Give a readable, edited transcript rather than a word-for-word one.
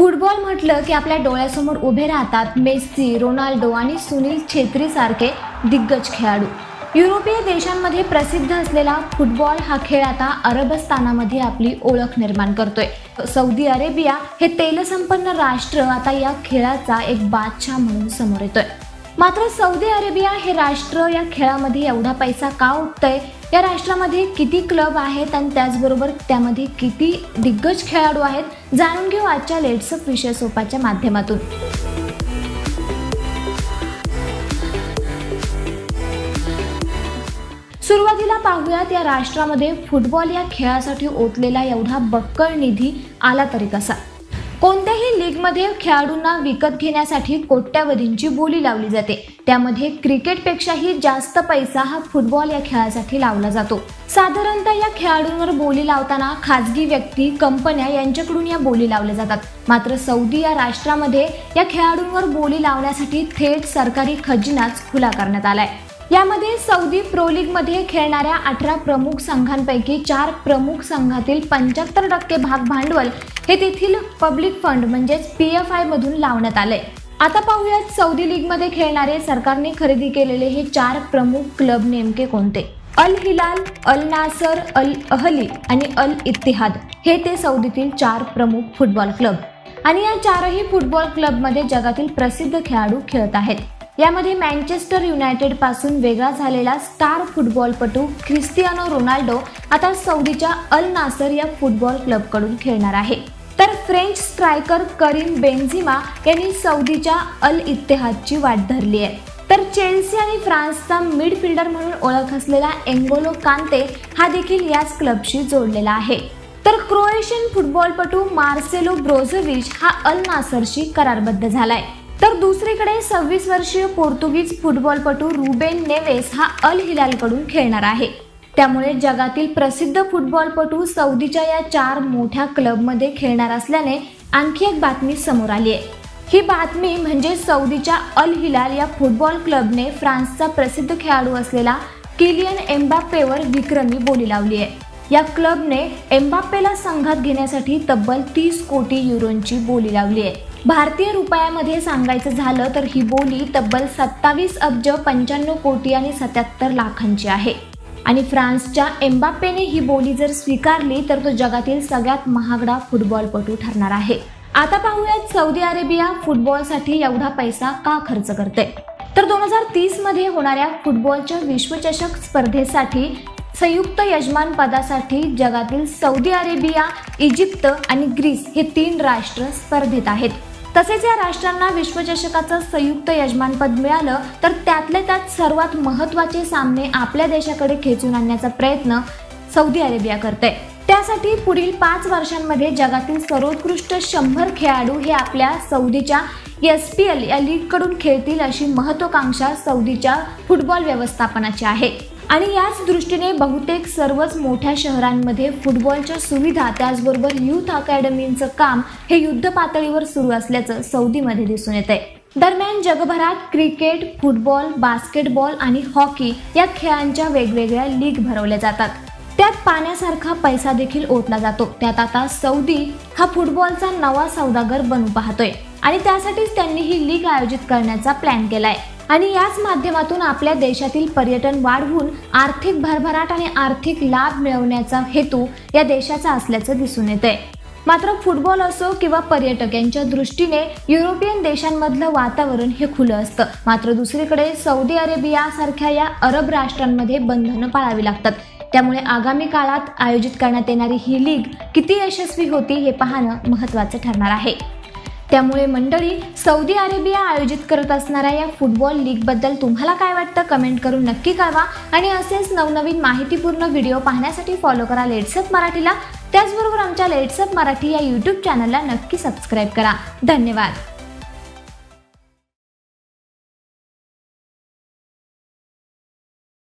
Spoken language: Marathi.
फुटबॉल म्हटलं की आपल्या डोळ्यासमोर उभे राहतात मेस्सी, रोनाल्डो आणि सुनील छेत्री सारखे दिग्गज खेळाडू। युरोपीय देशांमध्ये प्रसिद्ध असलेला फुटबॉल हा खेळ आता अरबस्तानामध्ये आपली ओळख निर्माण करतोय। सौदी अरेबिया हे तेलसंपन्न राष्ट्र आता या खेळाचा एक बादशाह म्हणून समोर येतोय। मात्र सौदी अरेबिया हे राष्ट्र या खेळामध्ये एवढा पैसा का उठतंय, या राष्ट्रामध्ये किती क्लब आहेत आणि त्याचबरोबर त्यामध्ये किती दिग्गज खेळाडू आहेत, जाणून घेऊ आजच्या लेट्स अप विषय सोपाच्या माध्यमातून। सुरुवातीला पाहूयात या राष्ट्रामध्ये फुटबॉल या खेळासाठी ओतलेला एवढा बक्कळ निधी आला तरी कसा। कोणत्याही लीगमध्ये खेळाडूंना विकत घेण्यासाठी कोट्यावधींची बोली लावली जाते। त्यामध्ये क्रिकेटपेक्षाही जास्त पैसा हा फुटबॉल या खेळासाठी लावला जातो। साधारणतः या खेळाडूंवर बोली लावताना खाजगी व्यक्ती, कंपन्या यांच्याकडून या बोली लावल्या जातात। मात्र सौदी या राष्ट्रामध्ये या खेळाडूंवर बोली लावण्यासाठी थेट सरकारी खजिनाच खुला करण्यात आलाय। यामध्ये सौदी प्रो लीग मध्ये खेळणाऱ्या 18 प्रमुख संघांपैकी 4 प्रमुख संघातील 75% भाग भांडवल हे तेथील पब्लिक फंड म्हणजेच PFI मधून लावण्यात आले। आता पाहूयात सौदी लीग मध्ये खेळणारे सरकारने खरेदी केलेले हे 4 प्रमुख क्लब नेमके कोणते। अल हिलाल, अल नासर, अल अहली आणि अल इत्तिहाद हे ते सौदीतील 4 प्रमुख फुटबॉल क्लब आणि या 4ही फुटबॉल क्लब मध्ये जगातील प्रसिद्ध खेळाडू खेळत आहेत। यामध्ये मँचेस्टर युनायटेड पासून वेगळा झालेला स्टार फुटबॉलपटू क्रिस्टियानो रोनाल्डो आता सौदीच्या अल नासर या फुटबॉल क्लब कडून खेळणार आहे। तर फ्रेंच स्ट्रायकर करीम बेन्झिमा यांनी सौदीच्या अल इत्तेहादची वाट धरली आहे। तर चेल्सी आणि फ्रान्सचा मिडफिल्डर म्हणून ओळख असलेला एंगोलो कांते हा देखील याच क्लबशी जोडलेला आहे। तर क्रोएशियन फुटबॉलपटू मार्सेलो ब्रोझोविच हा अल नासरशी करारबद्ध झालाय। तर दुसरीकडे 26 वर्षीय पोर्तुगीज फुटबॉलपटू रुबेन नेवेस हा अल हिलाल कडून खेळणार आहे। त्यामुळे जगातील प्रसिद्ध फुटबॉलपटू सौदीच्या या 4 मोठ्या क्लबमध्ये खेळणार असल्याने आणखी एक बातमी समोर आली आहे। ही बातमी म्हणजे सौदीच्या अल हिलाल या फुटबॉल क्लबने फ्रान्सचा प्रसिद्ध खेळाडू असलेला किलियन एम्बाप्पेवर विक्रमी बोली लावली आहे। या क्लबने एम्बाप्पेला संघात घेण्यासाठी तब्बल 30 कोटी युरोंची बोली लावली आहे। भारतीय रुपयामध्ये सांगायचं झालं तर ही बोली तब्बल 27 अब्ज 95 कोटी आणि 77 लाखांची आहे। आणि फ्रान्सच्या एम्बाप्पेने ही बोली जर स्वीकारली तर तो जगातील सगळ्यात महागडा फुटबॉलपटू ठरणार आहे। आता पाहूयात सौदी अरेबिया फुटबॉलसाठी एवढा पैसा का खर्च करते। तर 2030 मध्ये होणाऱ्या फुटबॉलच्या विश्वचषक स्पर्धेसाठी संयुक्त यजमान पदासाठी जगातील सौदी अरेबिया, इजिप्त आणि ग्रीस हे 3 राष्ट्र स्पर्धेत आहेत। तसेच या राष्ट्रांना विश्वचषकाचं संयुक्त यजमानपद मिळालं तर त्यातले त्यात सर्वात महत्त्वाचे सामने आपल्या देशाकडे खेचून आणण्याचा प्रयत्न सौदी अरेबिया करते। त्यासाठी पुढील 5 वर्षांमध्ये जगातील सर्वोत्कृष्ट 100 खेळाडू हे आपल्या सौदीच्या SPL या लीग कडून खेळतील अशी महत्त्वाकांक्षा सौदीच्या फुटबॉल व्यवस्थापनाची आहे। आणि याच दृष्टीने बहुतेक सर्वच मोठ्या शहरांमध्ये फुटबॉलच्या सुविधा त्याचबरोबर युथ अकॅडमींचं काम हे युद्ध पातळीवर सुरू असल्याचं सौदीमध्ये दिसून येतंय। दरम्यान जगभरात क्रिकेट, फुटबॉल, बास्केटबॉल आणि हॉकी या खेळांच्या वेगवेगळ्या लीग भरवल्या जातात। त्यात पाण्यासारखा पैसा देखील ओतला जातो। त्यात आता सौदी हा फुटबॉलचा नवा सौदागर बनू पाहतोय आणि त्यासाठीच त्यांनी ही लीग आयोजित करण्याचा प्लॅन केलाय आणि याच माध्यमातून आपल्या देशातील पर्यटन वाढवून आर्थिक भरभराट आणि आर्थिक लाभ मिळवण्याचा हेतू या देशाचा असल्याचं दिसून येतंय। मात्र फुटबॉल असो किंवा पर्यटक यांच्या दृष्टीने युरोपियन देशांमधलं वातावरण हे खुलं असतं। मात्र दुसरीकडे सौदी अरेबिया सारख्या या अरब राष्ट्रांमध्ये बंधनं पाळावी लागतात। त्यामुळे आगामी काळात आयोजित करण्यात येणारी ही लीग किती यशस्वी होती हे पाहणं महत्त्वाचं ठरणार आहे। त्यामुळे मंडळी, सौदी अरेबिया आयोजित करत असणाऱ्या या फुटबॉल लीग बद्दल तुम्हाला काय वाटतं कमेंट करून नक्की कळवा आणि असेच नवनवीन माहितीपूर्ण व्हिडिओ पाहण्यासाठी फॉलो करा लेट्स अप मराठीला। त्याचबरोबर आमच्या लेट्स अप मराठी या YouTube चॅनलला नक्की सबस्क्राईब करा। धन्यवाद।